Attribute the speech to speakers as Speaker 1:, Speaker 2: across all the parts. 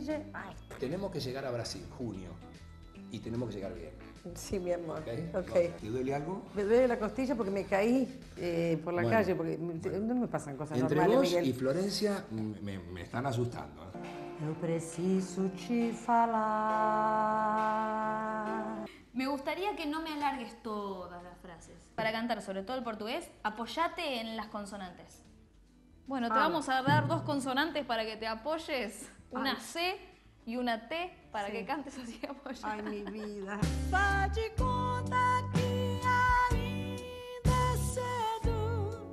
Speaker 1: dice, ay.
Speaker 2: Tenemos que llegar a Brasil, junio. Y tenemos que llegar bien.
Speaker 1: Sí, mi amor.
Speaker 2: ¿Okay? ¿Te duele algo?
Speaker 1: Me duele la costilla porque me caí por la calle, porque no me pasan cosas normales,
Speaker 2: Entre vos
Speaker 1: Miguel.
Speaker 2: y Florencia me están asustando.
Speaker 1: Eu preciso te falar.
Speaker 3: Me gustaría que no me alargues todas las frases. Para cantar, sobre todo el portugués, apoyate en las consonantes. Bueno, te vamos a dar 2 consonantes para que te apoyes. Una C y una T para que cantes así apoyada.
Speaker 1: Ai, mi vida.
Speaker 4: Faz de conta que ainda é cedo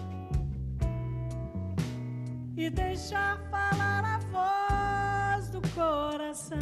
Speaker 4: e deixa falar a voz do coração.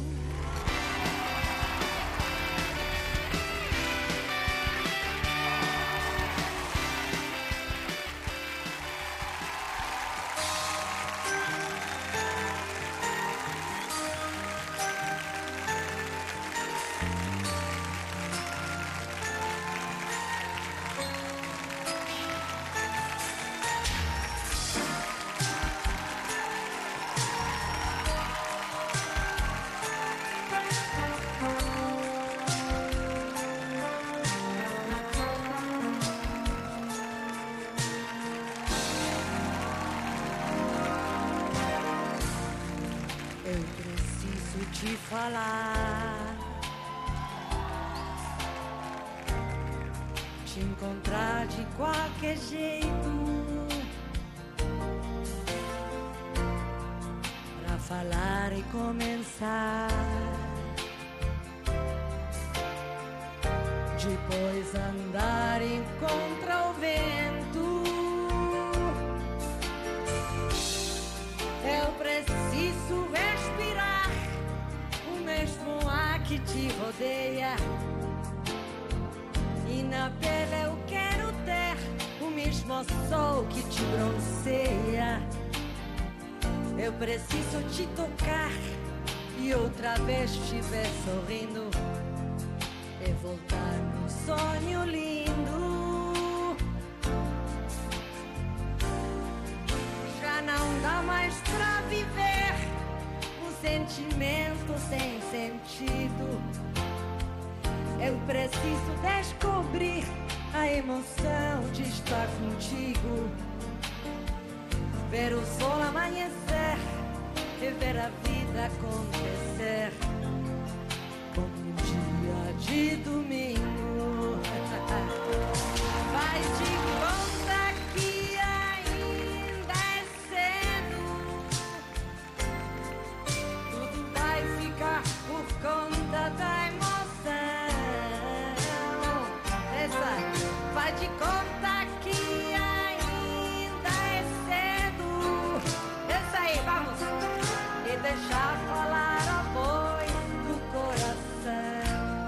Speaker 1: Eu preciso te falar, te encontrar de qualquer jeito, pra falar e começar, depois andar em contra o vento. Eu preciso respirar o mesmo ar que te rodeia, e na pele eu quero ter o mesmo sol que te bronzeia. Eu preciso te tocar e outra vez te ver sorrindo e voltar num sonho lindo. Já não dá mais pra viver um sentimento sem sentido. Eu preciso descobrir a emoção de estar contigo, ver o sol amanhecer e ver a vida acontecer como um dia de domingo. Faz de conta que ainda é cedo, tudo vai ficar por conta da emoção. Essa faz de conta que ainda é cedo. Essa aí, vamos! E deixar falar a voz do coração.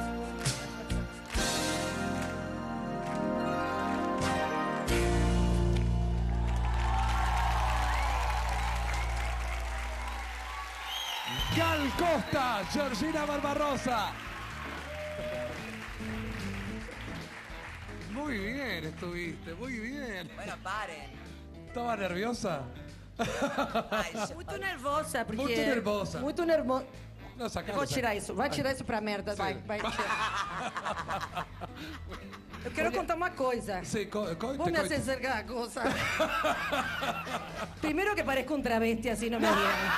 Speaker 5: Gal Costa, Georgina Barbarossa. Muy bien estuviste, muy bien.
Speaker 6: Bueno, paren.
Speaker 5: ¿Estaba nerviosa?
Speaker 6: Ai,
Speaker 1: Muito nervosa, porque...
Speaker 5: Muito nervosa.
Speaker 1: Muito nervosa.
Speaker 5: No, sacalo,
Speaker 1: Vou tirar
Speaker 5: sacalo.
Speaker 1: isso, vai tirar isso pra merda, vai tirar. Eu quero contar uma coisa.
Speaker 5: Sí,
Speaker 1: Vos me haces ser cada cosa. Primero que parezco un travesti, así no me digas.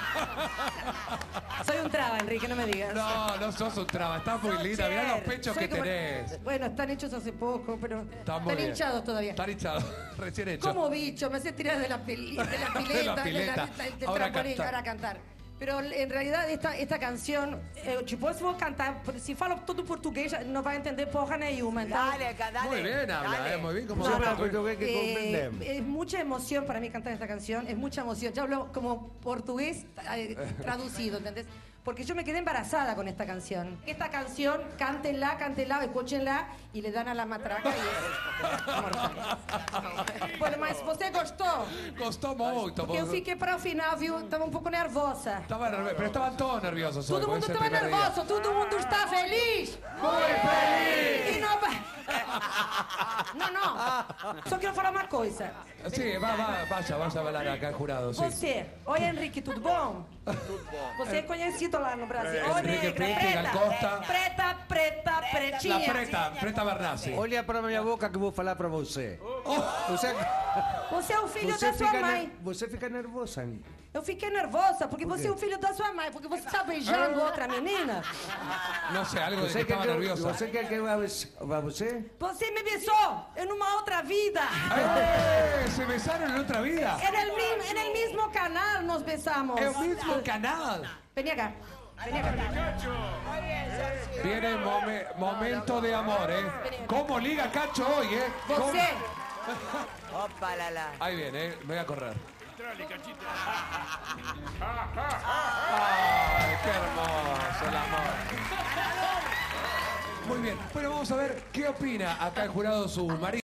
Speaker 1: Soy un traba, Enrique, no me digas.
Speaker 5: No, no sos un traba, estás muy linda, mirá los pechos
Speaker 1: Soy
Speaker 5: que
Speaker 1: como-
Speaker 5: tenés.
Speaker 1: Bueno, están hechos hace poco, pero
Speaker 5: Están muy bien.
Speaker 1: hinchados todavía.
Speaker 5: Están hinchados, recién hechos.
Speaker 1: Como bicho, me haces tirar de la pileta,
Speaker 5: De la pileta.
Speaker 1: del
Speaker 5: Ahora
Speaker 1: trampolín,
Speaker 5: cantar.
Speaker 1: ahora cantar. Pero en realidad esta canción, tipo, se vou cantar, se falo todo português, não vai entender porra nenhuma. Então,
Speaker 6: dale, dale.
Speaker 5: Muy bien habla,
Speaker 6: dale.
Speaker 5: muy bien. Como
Speaker 1: No,
Speaker 5: habla
Speaker 1: no,
Speaker 5: portugués.
Speaker 7: que comprendemos.
Speaker 1: es mucha emoción para mí cantar esta canción, es mucha emoción. Yo hablo como portugués traducido, ¿entendés? Porque yo me quedé embarazada con esta canción. Esta canción, cántenla, escúchenla y le dan a la matraca y es mortal. Bueno, mas você gostou?
Speaker 5: Gostou muito.
Speaker 1: Porque eu fiquei para o final, viu? Estava um pouco nervosa.
Speaker 5: Estaba nervioso, pero estaban todos nerviosos hoy,
Speaker 1: Todo
Speaker 5: porque
Speaker 1: mundo
Speaker 5: es el
Speaker 1: estava
Speaker 5: primer día.
Speaker 1: nervoso, todo mundo está feliz.
Speaker 5: Muy feliz.
Speaker 1: E não vai... Não. Só quero falar uma coisa.
Speaker 5: Sí, vaya a hablar acá el jurado. Sí.
Speaker 1: Você, oi Henrique, tudo bom?
Speaker 6: Tudo bom.
Speaker 1: Você é conhecido lá no Brasil. Oi,
Speaker 5: Enrique
Speaker 1: negra,
Speaker 5: Preti, Gal Costa.
Speaker 1: preta,
Speaker 5: La
Speaker 1: pretinha.
Speaker 5: Preta Bernasi.
Speaker 2: Olha para minha boca que vou falar para você. Você,
Speaker 1: Você é o filho
Speaker 2: você
Speaker 1: da sua
Speaker 2: fica
Speaker 1: mãe.
Speaker 2: você fica nervosa.
Speaker 1: Eu fiquei nervosa porque você é o filho da sua mãe, porque você está beijando outra menina.
Speaker 5: No sé, algo de que
Speaker 2: Você quer
Speaker 5: estaba nerviosa.
Speaker 2: você quer que eu vá você?
Speaker 1: Você me besou em uma outra vida.
Speaker 5: ¿Se besaron en otra vida?
Speaker 1: En el mismo canal nos besamos.
Speaker 5: El mismo canal.
Speaker 1: Vení acá. Vení acá.
Speaker 5: Viene momento de amor, ¿eh? ¿Cómo liga Cacho hoy, eh? ¿Cómo?
Speaker 1: Você.
Speaker 6: Opa, la la.
Speaker 5: Ahí viene, me voy a correr. ¡Ay, qué hermoso el amor! Muy bien, bueno, vamos a ver qué opina acá el jurado su marido.